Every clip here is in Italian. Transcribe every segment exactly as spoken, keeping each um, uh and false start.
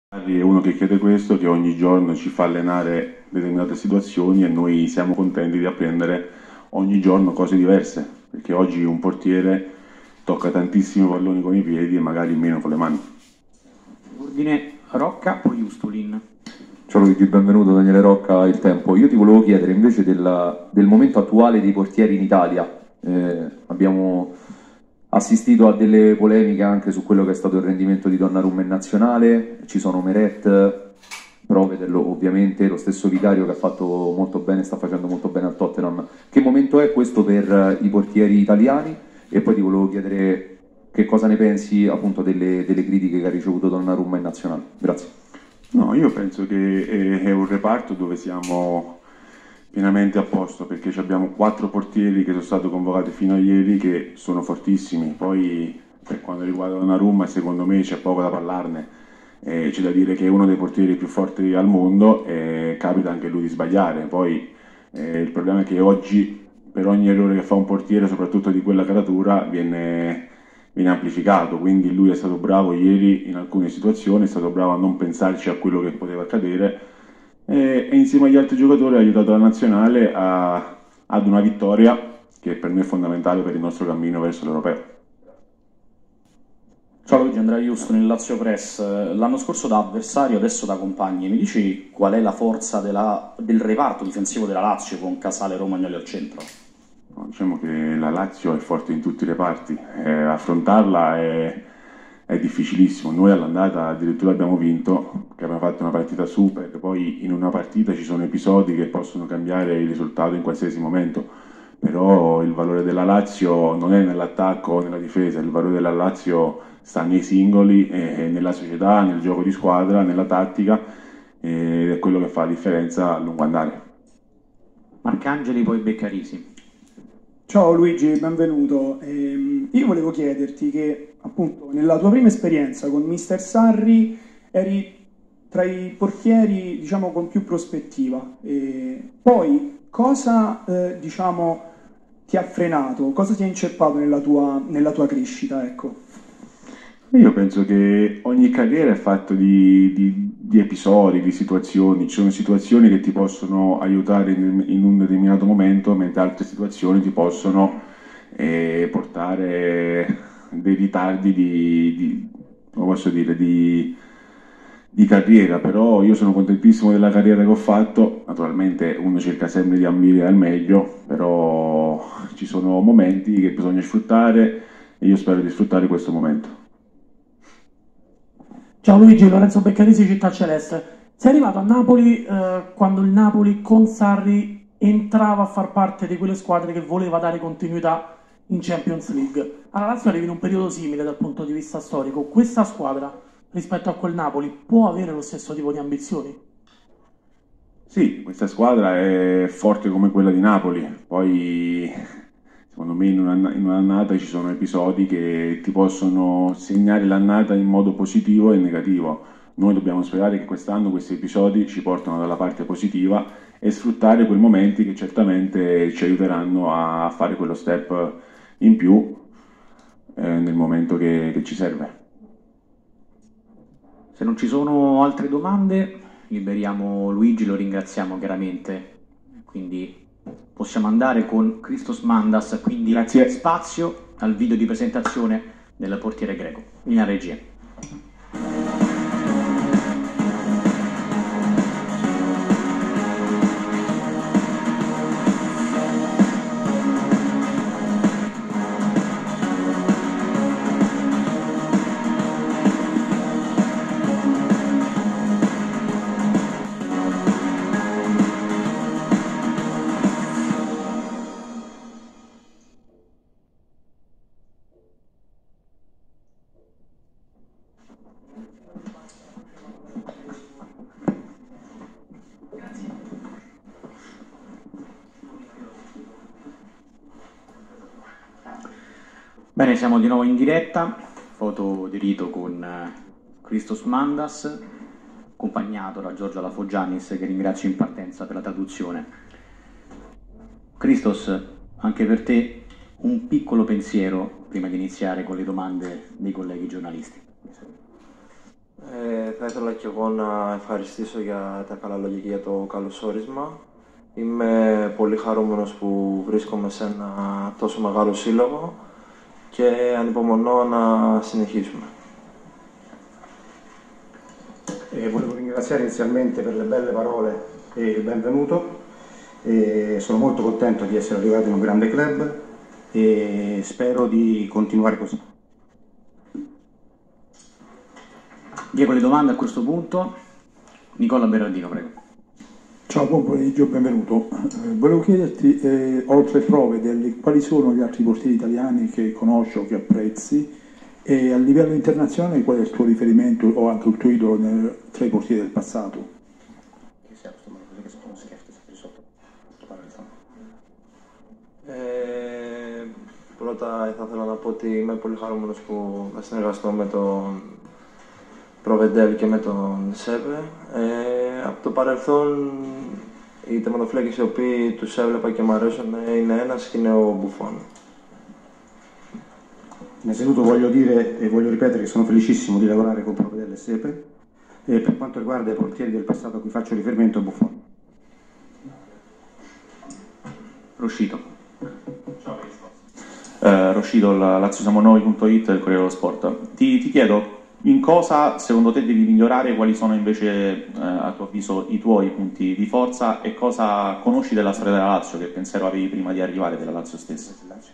È uno che chiede questo, che ogni giorno ci fa allenare determinate situazioni e noi siamo contenti di apprendere ogni giorno cose diverse, perché oggi un portiere tocca tantissimi palloni con i piedi e magari meno con le mani. Ordine Rocca, poi Ustulin. Ciao Luigi, benvenuto Daniele Rocca, Il Tempo. Io ti volevo chiedere invece del, del momento attuale dei portieri in Italia. Eh, abbiamo assistito a delle polemiche anche su quello che è stato il rendimento di Donnarumma in nazionale, ci sono Meret, Provedel ovviamente, lo stesso Vicario che ha fatto molto bene, sta facendo molto bene al Tottenham. Che momento è questo per i portieri italiani? E poi ti volevo chiedere che cosa ne pensi appunto delle, delle critiche che ha ricevuto Donnarumma in nazionale. Grazie. No, io penso che è un reparto dove siamo pienamente a posto, perché abbiamo quattro portieri che sono stati convocati fino a ieri che sono fortissimi. Poi per quanto riguarda Donnarumma secondo me c'è poco da parlarne, eh, c'è da dire che è uno dei portieri più forti al mondo e capita anche lui di sbagliare. Poi eh, il problema è che oggi per ogni errore che fa un portiere, soprattutto di quella caratura, viene, viene amplificato, quindi lui è stato bravo ieri in alcune situazioni, è stato bravo a non pensarci a quello che poteva accadere e, e insieme agli altri giocatori ha aiutato la nazionale a, ad una vittoria che per me è fondamentale per il nostro cammino verso l'Europeo. Ciao Luigi, Andrea Justo nel Lazio Press. L'anno scorso da avversario, adesso da compagni. Mi dici qual è la forza della, del reparto difensivo della Lazio con Casale e Romagnoli al centro? Diciamo che la Lazio è forte in tutti i reparti, eh, affrontarla è, è difficilissimo. Noi all'andata addirittura abbiamo vinto, che abbiamo fatto una partita super, poi in una partita ci sono episodi che possono cambiare il risultato in qualsiasi momento, però il valore della Lazio non è nell'attacco o nella difesa, il valore della Lazio sta nei singoli, eh, nella società, nel gioco di squadra, nella tattica, eh, ed è quello che fa la differenza a lungo andare. Marcangeli, poi Beccarisi. Ciao Luigi, benvenuto. Ehm, io volevo chiederti che appunto nella tua prima esperienza con mister Sarri eri tra i portieri diciamo con più prospettiva. E poi cosa eh, diciamo ti ha frenato? Cosa ti ha inceppato nella tua, nella tua crescita? Ecco. Io penso che ogni carriera è fatta di, di- di episodi, di situazioni. Ci sono situazioni che ti possono aiutare in, in un determinato momento, mentre altre situazioni ti possono eh, portare dei ritardi di, di- come posso dire, di, di carriera. Però io sono contentissimo della carriera che ho fatto. Naturalmente uno cerca sempre di ambire al meglio, però ci sono momenti che bisogna sfruttare e io spero di sfruttare questo momento. Ciao Luigi, Lorenzo Beccarisi, Città Celeste. Sei arrivato a Napoli eh, quando il Napoli con Sarri entrava a far parte di quelle squadre che voleva dare continuità in Champions League. Alla Lazio arrivi in un periodo simile dal punto di vista storico. Questa squadra, rispetto a quel Napoli, può avere lo stesso tipo di ambizioni? Sì, questa squadra è forte come quella di Napoli, poi secondo me in una- in un'annata ci sono episodi che ti possono segnare l'annata in modo positivo e negativo. Noi dobbiamo sperare che quest'anno questi episodi ci portano dalla parte positiva e sfruttare quei momenti che certamente ci aiuteranno a fare quello step in più eh, nel momento che che ci serve. Se non ci sono altre domande, liberiamo Luigi, lo ringraziamo chiaramente. Quindi possiamo andare con Christos Mandas, quindi Grazie. spazio al video di presentazione del portiere greco. Linea regia. Bene, siamo di nuovo in diretta, foto di rito con eh, Christos Mandas, accompagnato da Giorgio Lafoggianis, che ringrazio in partenza per la traduzione. Christos, anche per te un piccolo pensiero prima di iniziare con le domande dei colleghi giornalisti. Eh, θα ήθελα και εγώ να ευχαριστήσω για τα καλά λόγια και για το καλωσόρισμα. Είμαι πολύ χαρούμενος που vρίσκομαι σε ένα τόσο μεγάλο σύλλογο και ανυπομονώ να συνεχίσουμε. Eh, volevo ringraziare inizialmente per le belle parole e il benvenuto. E sono molto contento di essere arrivato in un grande club e spero di continuare così. Diego, le domande a questo punto. Nicola Berardino, prego. Ciao, buon pomeriggio, benvenuto. Eh, volevo chiederti, eh, oltre prove, delle, quali sono gli altri portieri italiani che conosci o che apprezzi, e a livello internazionale qual è il tuo riferimento o anche il tuo idolo nel, tra i portieri del passato? Ε, πρώτα θα ήθελα να πω ότι είμαι πολύ χαρούμενος που θα συνεργαστώ με τον Προβεντέλ και με τον Σέβε. Ε, από το παρελθόν οι τερματοφύλακες οι οποίοι τους έβλεπα και μου αρέσουν είναι ένας και είναι ο Μπουφόν. Innanzitutto voglio dire e voglio ripetere che sono felicissimo di lavorare con Provedel e Sepe, e per quanto riguarda i portieri del passato a cui faccio riferimento è Buffon. Roscito. Eh, Roscito, la Lazio Siamo Noi punto it, del Corriere dello Sport. Ti, ti chiedo, in cosa secondo te devi migliorare, quali sono invece eh, a tuo avviso i tuoi punti di forza e cosa conosci della storia della Lazio, che pensiero avevi prima di arrivare della Lazio stessa?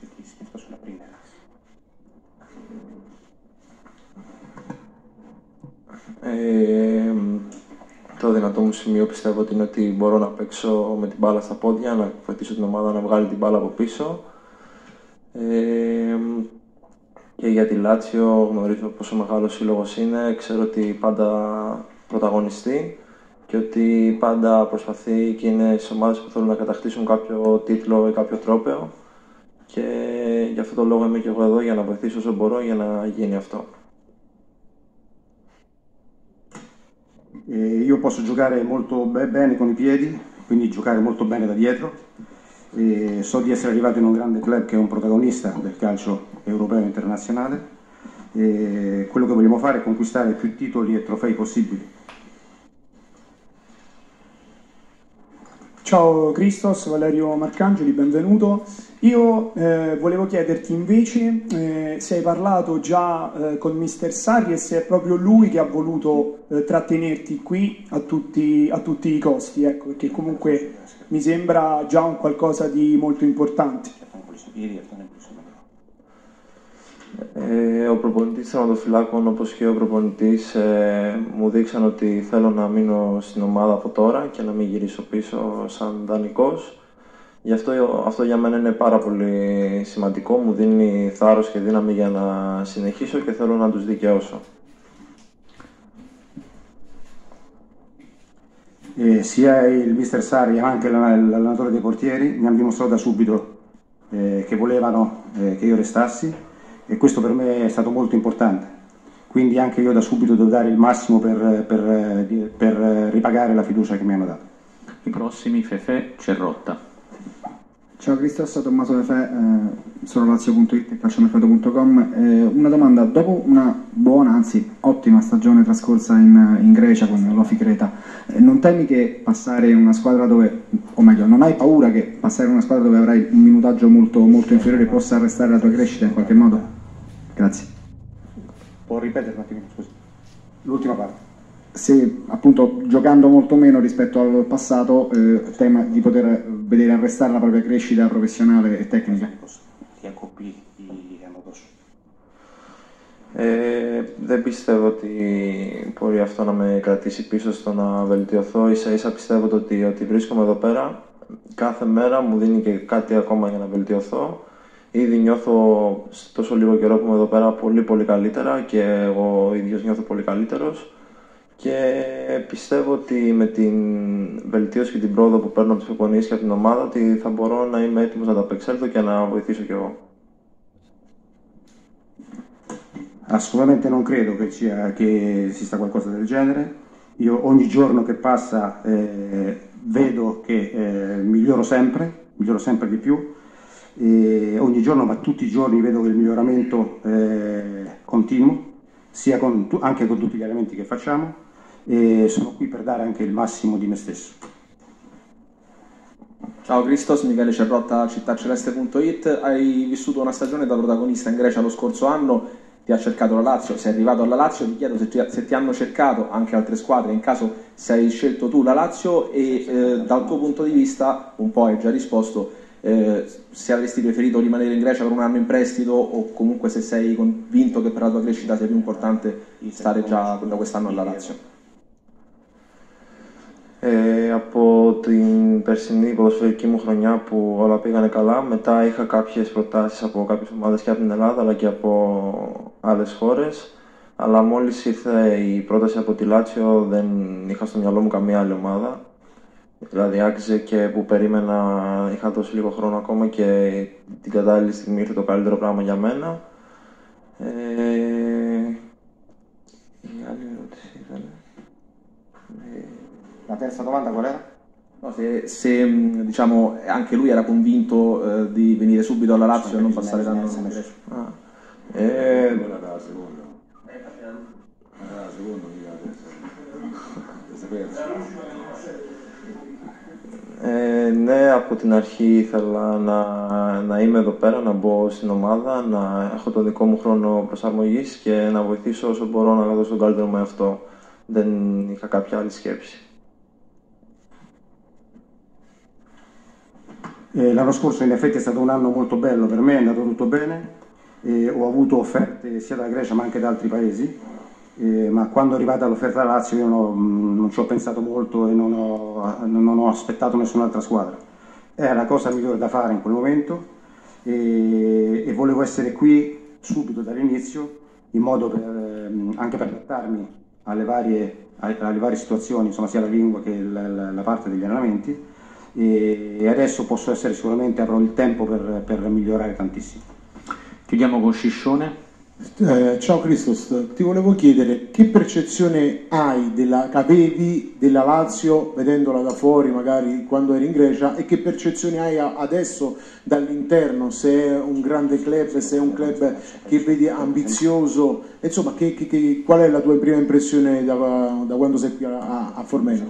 Ε, το δυνατό μου σημείο πιστεύω ότι είναι ότι μπορώ να παίξω με την μπάλα στα πόδια, να βοηθήσω την ομάδα να βγάλει την μπάλα από πίσω. Ε, και για τη Λάτσιο γνωρίζω πόσο μεγάλο σύλλογος είναι, ξέρω ότι πάντα πρωταγωνιστεί και ότι πάντα προσπαθεί και είναι στις ομάδες που θέλουν να κατακτήσουν κάποιο τίτλο ή κάποιο τρόπαιο, και γι' αυτό το λόγο είμαι και εγώ εδώ για να βοηθήσω όσο μπορώ για να γίνει αυτό. E io posso giocare molto be- bene con i piedi, quindi giocare molto bene da dietro. E so di essere arrivato in un grande club che è un protagonista del calcio europeo e internazionale. E quello che vogliamo fare è conquistare più titoli e trofei possibili. Ciao Christos, Valerio Marcangeli, benvenuto. Io eh, volevo chiederti invece eh, se hai parlato già eh, con mister Sarri e se è proprio lui che ha voluto eh, trattenerti qui a tutti, a tutti i costi, ecco, perché comunque mi sembra già un qualcosa di molto importante. Ε, ο προπονητής τερματοφυλάκων, όπως και ο προπονητής, ε, μου δείξαν ότι θέλω να μείνω στην ομάδα από τώρα και να μην γυρίσω πίσω σαν δανεικός. Γι' αυτό, αυτό για μένα είναι πάρα πολύ σημαντικό, μου δίνει θάρρος και δύναμη για να συνεχίσω και θέλω να τους δικαιώσω. E sia il mister Sarri ma anche l'allenatore dei portieri mi hanno dimostrato da subito eh, che volevano eh, che io restassi, e questo per me è stato molto importante. Quindi anche io da subito devo dare il massimo per, per, per ripagare la fiducia che mi hanno dato. I prossimi, Fefe Cerrotta. Ciao Christos, Tommaso Fefe, eh, sono Lazio punto it e calciomercato punto com. Eh, una domanda: dopo una buona, anzi ottima stagione trascorsa in, in Grecia con l'Ofi Creta, eh, non temi che passare in una squadra dove, o meglio, non hai paura che passare in una squadra dove avrai un minutaggio molto, molto inferiore possa arrestare la tua crescita in qualche modo? Grazie. Può ripetere un attimo, scusi? L'ultima parte. Se appunto giocando molto meno rispetto al passato eh, tema di poter vedere arrestare la propria crescita professionale e tecnica. Ε, δεν πιστεύω ότι μπορεί αυτό να με κρατήσει πίσω στο να βελτιωθώ. Ίσα ίσα πιστεύω ότι, ότι βρίσκομαι εδώ πέρα κάθε μέρα μου δίνει και κάτι ακόμα για να βελτιωθώ. Ήδη νιώθω τόσο λίγο καιρό που είμαι εδώ πέρα πολύ πολύ καλύτερα και εγώ ίδιος νιώθω πολύ καλύτερος. Και πιστεύω ότι με την βελτίωση και την πρόοδο που παίρνω από τις προπονήσεις και από την ομάδα, ότι θα μπορώ να είμαι έτοιμος να τα απεξέλθω και να βοηθήσω κι εγώ. Assolutamente non credo che, sia, che esista qualcosa del genere. Io ogni giorno che passa eh, vedo che eh, miglioro sempre, miglioro sempre di più, e ogni giorno, ma tutti i giorni vedo che il miglioramento è continuo, sia con, anche con tutti gli elementi che facciamo. e sono qui per dare anche il massimo di me stesso. Ciao Christos, Michele Cerrotta, cittaceleste punto it. Hai vissuto una stagione da protagonista in Grecia lo scorso anno, ti ha cercato la Lazio, sei arrivato alla Lazio, ti chiedo se ti, se ti hanno cercato anche altre squadre, in caso sei scelto tu la Lazio e eh, dal tuo punto di vista, un po' hai già risposto, eh, se avresti preferito rimanere in Grecia per un anno in prestito o comunque se sei convinto che per la tua crescita sia più importante stare già da quest'anno alla Lazio. Ε, από την περσινή ποδοσφαιρική μου χρονιά που όλα πήγανε καλά, μετά είχα κάποιες προτάσεις από κάποιες ομάδες και από την Ελλάδα αλλά και από άλλες χώρες, αλλά μόλις ήρθε η πρόταση από τη Λάτσιο δεν είχα στο μυαλό μου καμία άλλη ομάδα, δηλαδή άξιζε και που περίμενα, είχα δώσει λίγο χρόνο ακόμα και την κατάλληλη στιγμή ήρθε το καλύτερο πράγμα για μένα. Ε, η άλλη ερώτηση ήταν... Ε, La terza domanda qual era? No, se, se diciamo, anche lui era convinto eh, di venire subito alla Lazio e non passare l'anno in Grecia. Ah. Eh... Quella era la seconda. Era la seconda, mica la terza. Ε, ναι, από την αρχή ήθελα να, να είμαι εδώ πέρα, να μπω στην ομάδα, να έχω το δικό μου χρόνο προσαρμογής και να βοηθήσω όσο μπορώ να δώσω τον καλύτερο με αυτό. Δεν είχα κάποια άλλη σκέψη. Eh, l'anno scorso in effetti è stato un anno molto bello per me, è andato tutto bene, eh, ho avuto offerte sia dalla Grecia ma anche da altri paesi, eh, ma quando è arrivata l'offerta dalla Lazio io no, non ci ho pensato molto e non ho, non ho aspettato nessun'altra squadra. Era la cosa migliore da fare in quel momento e, e volevo essere qui subito dall'inizio in modo per, eh, anche per adattarmi alle varie, alle varie situazioni, insomma sia la lingua che la, la, la parte degli allenamenti. E adesso posso essere sicuramente, avrò il tempo per, per migliorare tantissimo. Chiudiamo con Sciscione. Eh, ciao Christos, ti volevo chiedere che percezione hai della, che avevi della Lazio vedendola da fuori magari quando eri in Grecia e che percezione hai adesso dall'interno, se è un grande club, se è un club che vedi ambizioso, insomma che, che, che, qual è la tua prima impressione da, da quando sei qui a, a Formello?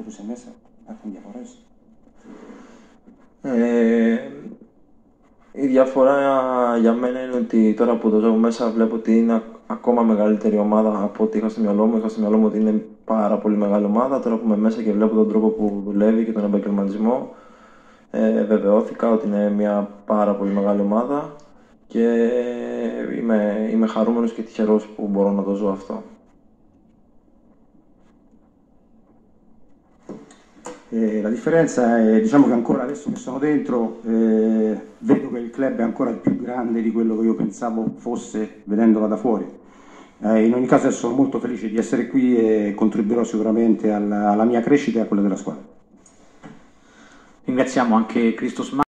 Ε, η διαφορά για μένα είναι ότι τώρα που το ζω μέσα βλέπω ότι είναι ακόμα μεγαλύτερη ομάδα από ό,τι είχα στο μυαλό μου. Είχα στο μυαλό μου ότι είναι πάρα πολύ μεγάλη ομάδα. Τώρα που είμαι μέσα και βλέπω τον τρόπο που δουλεύει και τον επαγγελματισμό, ε, βεβαιώθηκα ότι είναι μια πάρα πολύ μεγάλη ομάδα και είμαι, είμαι χαρούμενος και τυχερός που μπορώ να το ζω αυτό. Eh, la differenza è, diciamo che ancora adesso che sono dentro eh, vedo che il club è ancora più grande di quello che io pensavo fosse vedendola da fuori. Eh, in ogni caso sono molto felice di essere qui e contribuirò sicuramente alla, alla mia crescita e a quella della squadra. Ringraziamo anche Christos